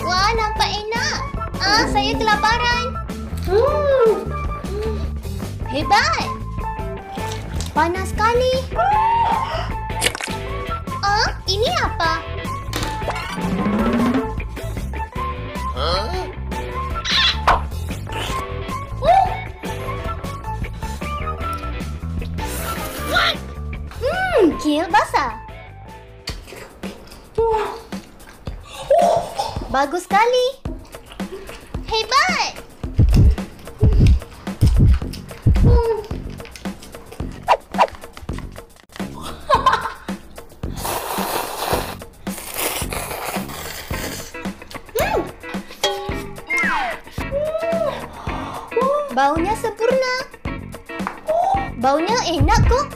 Wah, nampak enak. Saya kelaparan. Hebat. Panas sekali. Ini apa? Kil basah. Bagus sekali. Hebat. Baunya sempurna. Baunya enak kok.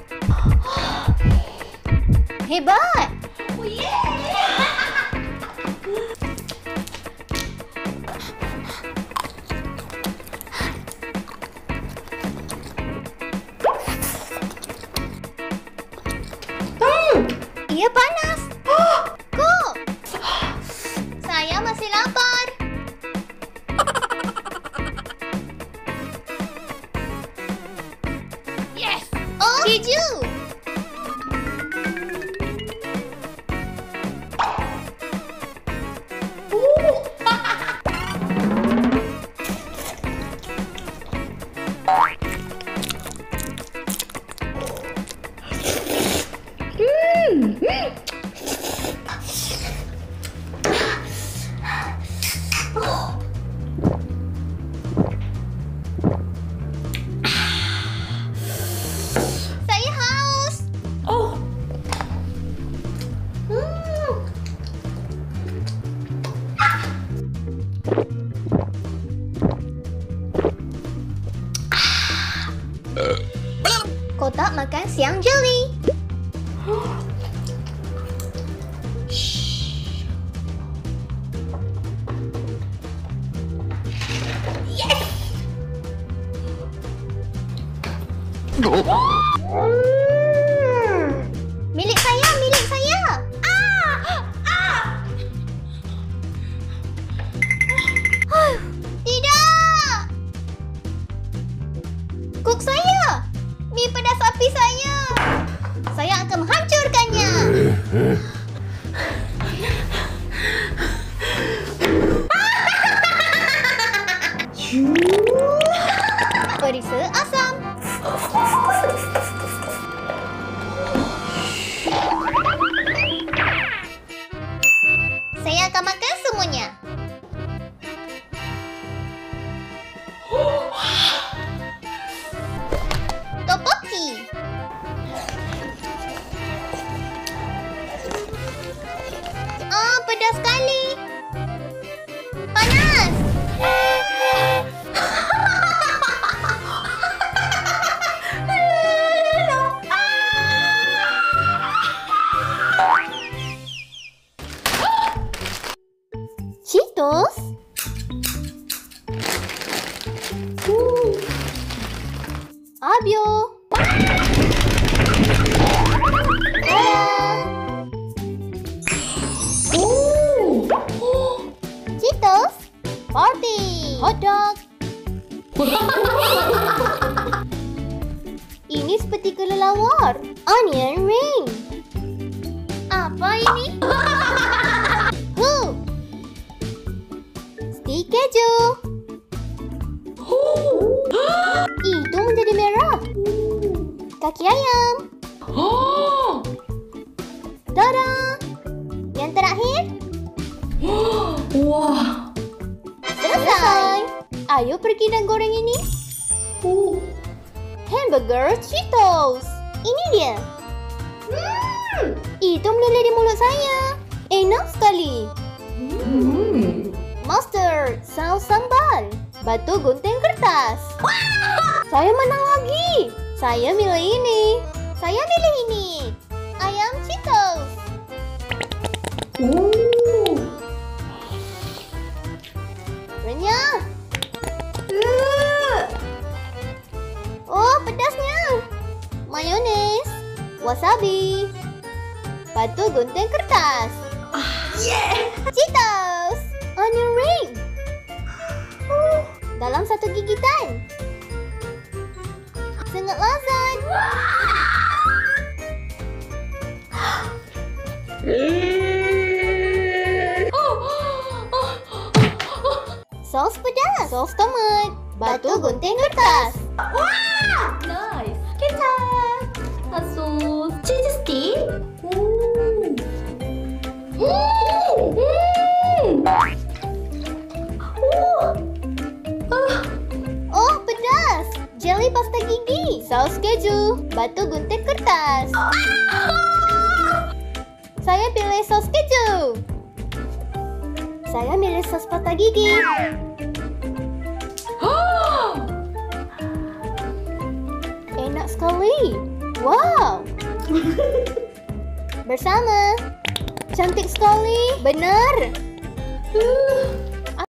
Hebat. Ia panas. Kok? Saya masih lapar. Yes. Oh, keju. Saya haus. Kotak makan siang jeli. Milik saya, milik saya. Tidak. Kuk saya. Mie pedas api saya. Saya akan menghancurkannya. Perisa asam. Saya akan makan semuanya. Topoki. Pedas sekali. Panas. Cheetos. Abio. Cheetos. Party. Hot dog. Ini seperti kelelawar. Onion ring. Apa ini? Stik keju. Itu menjadi merah. Kaki ayam. Tada! Yang terakhir. Wah. Selesai. Ayo pergi dan goreng ini. Hamburger Cheetos. Ini dia. Itu meleleh di mulut saya. Enak sekali. Mustard, saus sambal, batu gunting kertas. Saya menang lagi. Saya milih ini. Saya milih ini. Ayam Cheetos. Renyah. Oh, pedasnya. Mayones, wasabi, batu gunting kertas. Yeah. Cheetos. onion ring. Dalam satu gigitan. Sangat lezat. Saus pedas. Saus tomat. Batu gunting kertas. Nice. Kecap. Sus. Cheese stick. Oh, pedas. Jelly pasta gigi. Saus keju. Batu gunting kertas. Saya pilih saus keju. Saya milih saus pasta gigi. Enak sekali. Wow. Bersama. Cantik sekali. Benar.